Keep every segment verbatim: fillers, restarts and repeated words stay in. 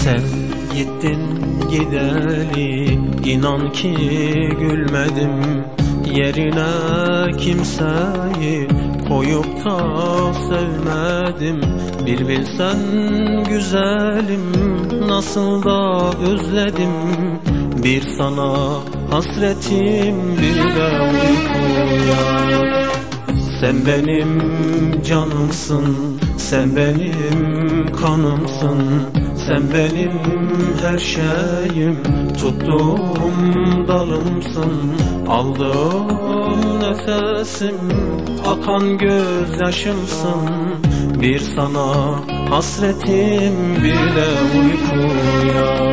Sen gittin gideli, inan ki gülmedim. Yerine kimseyi koyup da sevmedim. Bir bilsen güzelim, nasıl da özledim. Bir sana hasretim, bir de uykuya. Sen benim canımsın, sen benim kanımsın. Sen benim her şeyim, tuttuğum dalımsın. Aldığım nefesim, akan gözyaşımsın. Bir sana hasretim, bir de uykuya.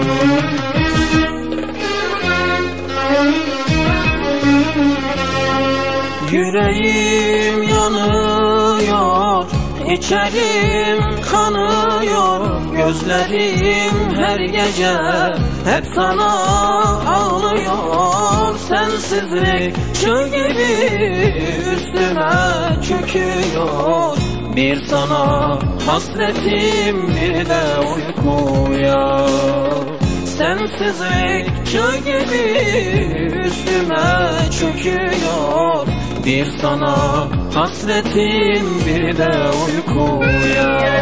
Yüreğim yanıyor, içerim kanıyor. Gözlerim her gece hep sana ağlıyor. Sensizlik çığ gibi üstüme çöküyor. Bir sana hasretim, bir de uykuya. Sensizlik çığ gibi üstüme çöküyor. Bir sana hasretim, bir de uykuya.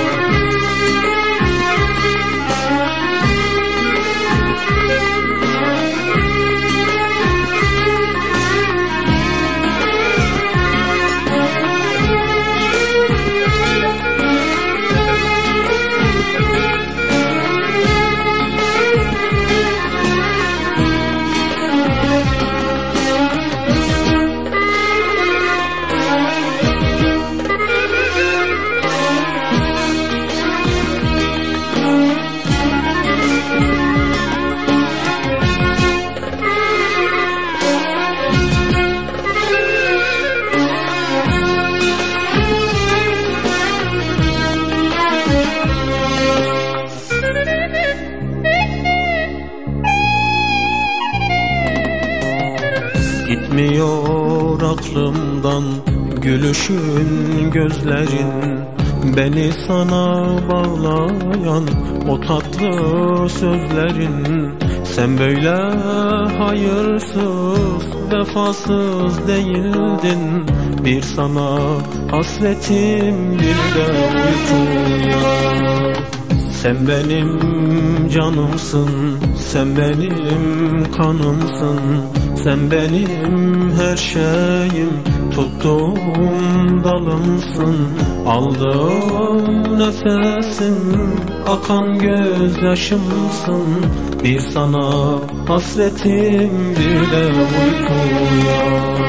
Gitmiyor aklımdan gülüşün, gözlerin. Beni sana bağlayan o tatlı sözlerin. Sen böyle hayırsız, vefasız değildin. Bir sana hasretim, bir de uykuya. Sen benim canımsın, sen benim kanımsın. Sen benim her şeyim, tuttuğum dalımsın. Aldığım nefesim, akan gözyaşımsın. Bir sana hasretim, bir de uykuya.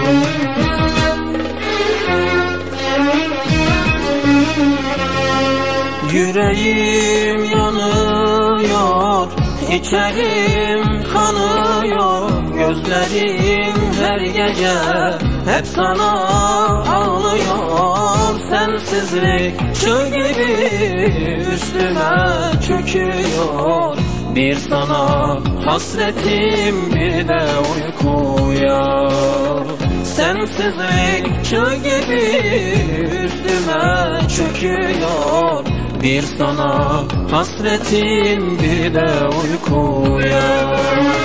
Yüreğim yanıyor, içerim kanıyor. Gözlerim her gece hep sana ağlıyor. Sensizlik çığ gibi üstüme çöküyor. Bir sana hasretim, bir de uykuya. Sensizlik çığ gibi üstüme çöküyor. Bir sana hasretim, bir de uykuya.